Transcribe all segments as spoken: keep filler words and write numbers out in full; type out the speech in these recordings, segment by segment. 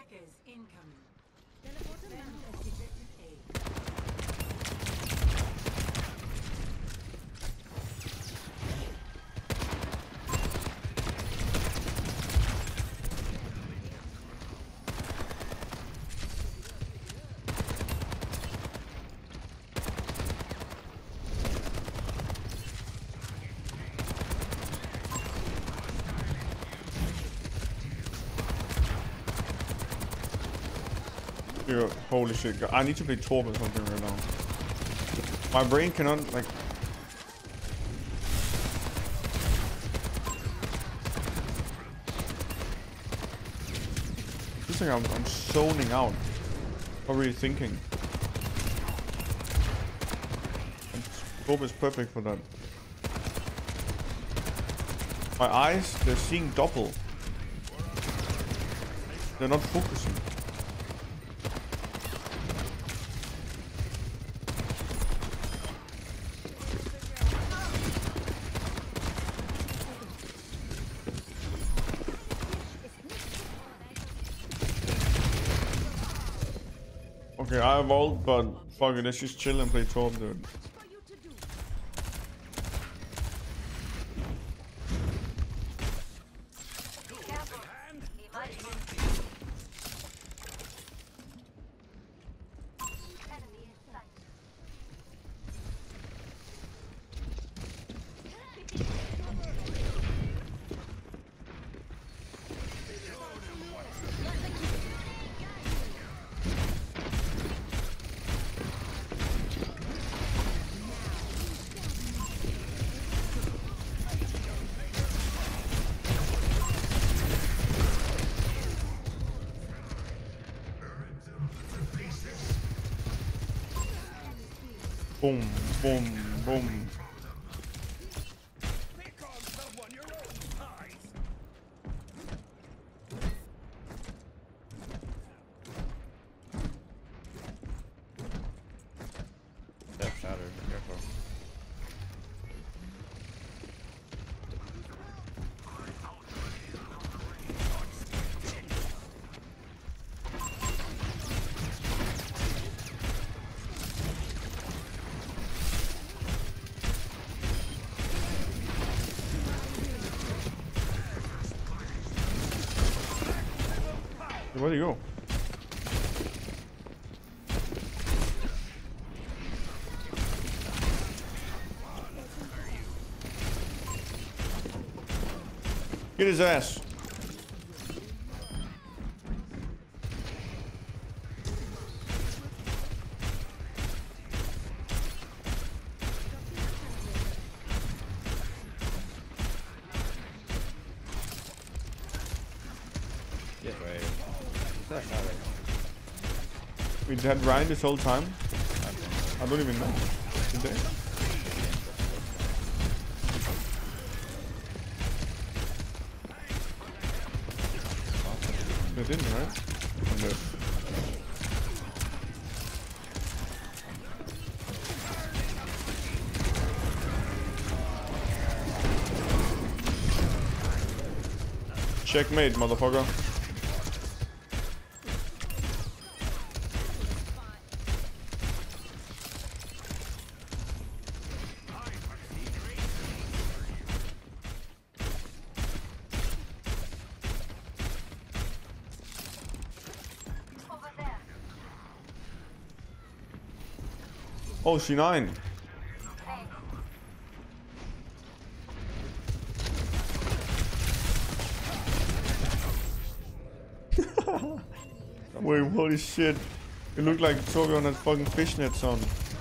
Attackers incoming. Teleporter has detected A. Dude, holy shit. I need to play Torb or something right now. My brain cannot, like... This thing, I'm, I'm zoning out. Not really thinking. And Torb is perfect for that. My eyes, they're seeing double. They're not focusing. Okay, I evolved, but fuck it, let's just chill and play Torb, dude. Boom, boom, boom. Step shattered, careful. Where do you go? Get his ass. Get right. Step shattered. We had Ryan this whole time. I don't even know. Did they? They didn't, right? I'm dead. Checkmate, motherfucker. Oh, C nine. Wait, holy shit. It looked like Torbjorn had fucking fishnets on.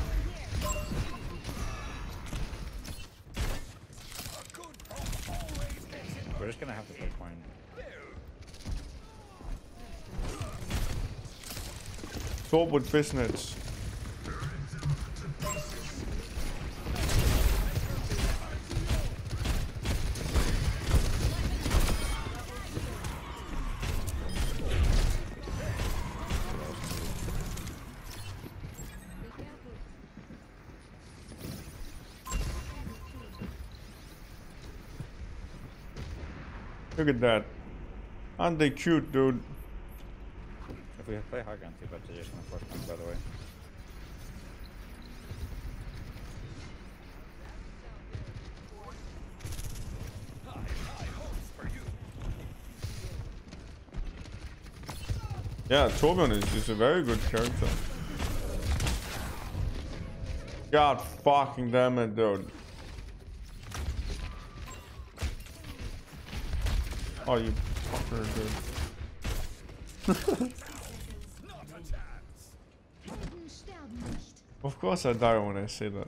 We're just gonna have to play point. Torb with fishnets. Look at that. Aren't they cute, dude? We play hard on two, but they're just gonna force point, by the way. Yeah, Torbjorn is, is a very good character. God fucking damn it, dude. Oh, you fucker, dude. Of course I die when I say that.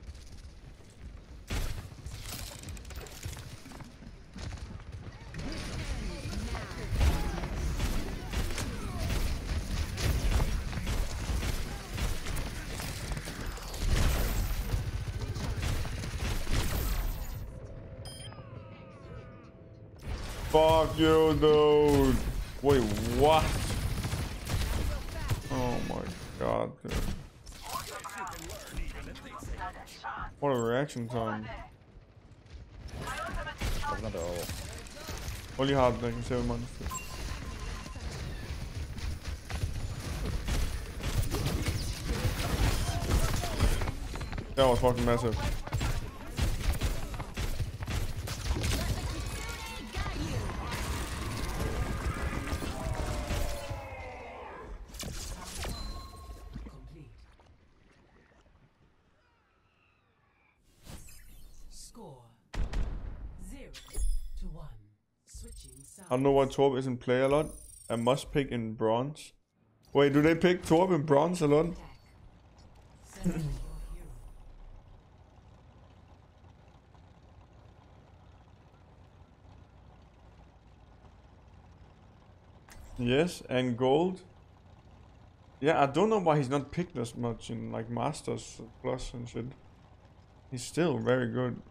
Fuck you, dude. Wait, what? Oh my god, dude. What a reaction time. Another ult. Only hard like in seven months. That was fucking massive. I don't know why Torb isn't play a lot. I must pick in bronze. Wait, do they pick Torb in bronze a lot? Yes, and gold. Yeah, I don't know why he's not picked as much in like Masters Plus and shit. He's still very good.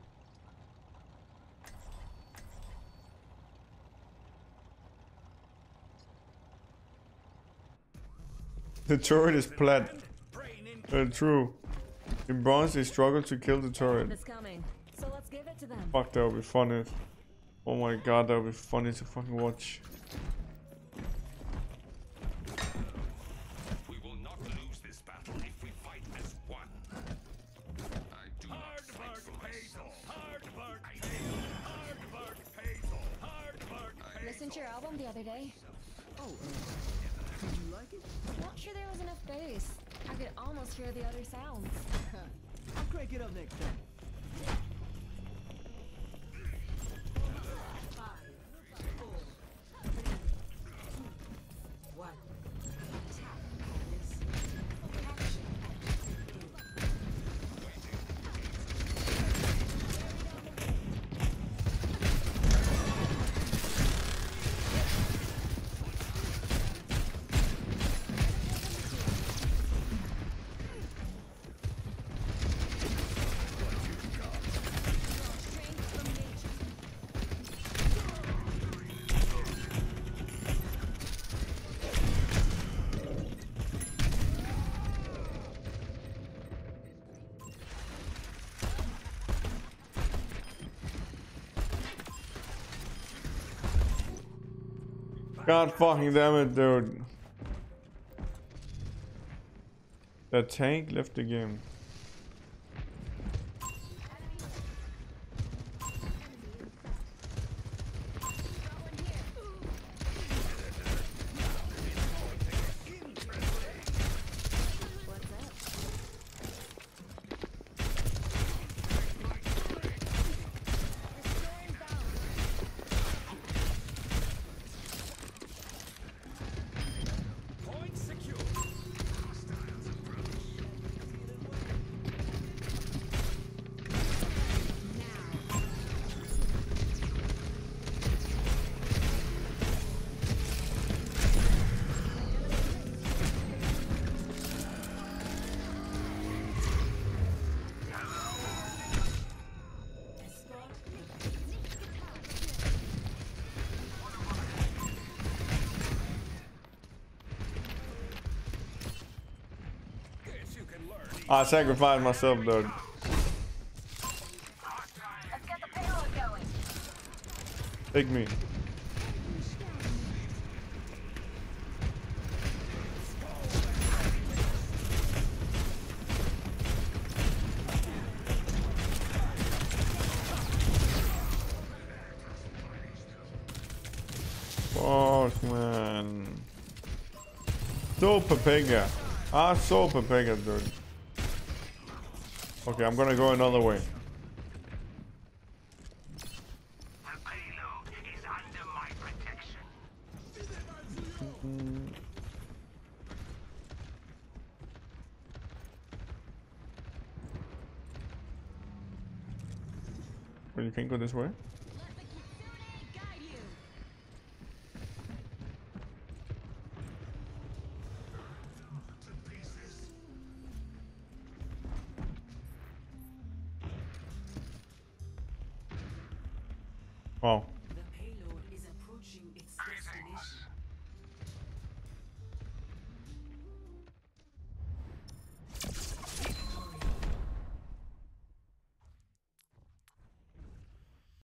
The turret is plat. Uh, true. In bronze, they struggle to kill the turret. So let's give it to them. Fuck, that would be funny. Oh my god, that would be funny to fucking watch. We will not lose this battle if we fight as one. I do not fight for myself. Hard work pays off. Hard work pays off. Hard work pays off. Listened to your album the other day. Oh, uh, did you like it? Not sure there was enough bass. I could almost hear the other sounds. I'll crank it up next time. Five, four, three, two, one. Attack. Action. God fucking damn it, dude. The tank left the game. I sacrificed myself, dude. Let's get the payload going. Take me. Man. So Pepega. Ah, so Pepega, dude. Okay, I'm gonna go another way. The payload is under my protection. Well, you can go this way. Let the Kitsune guide you. Wow.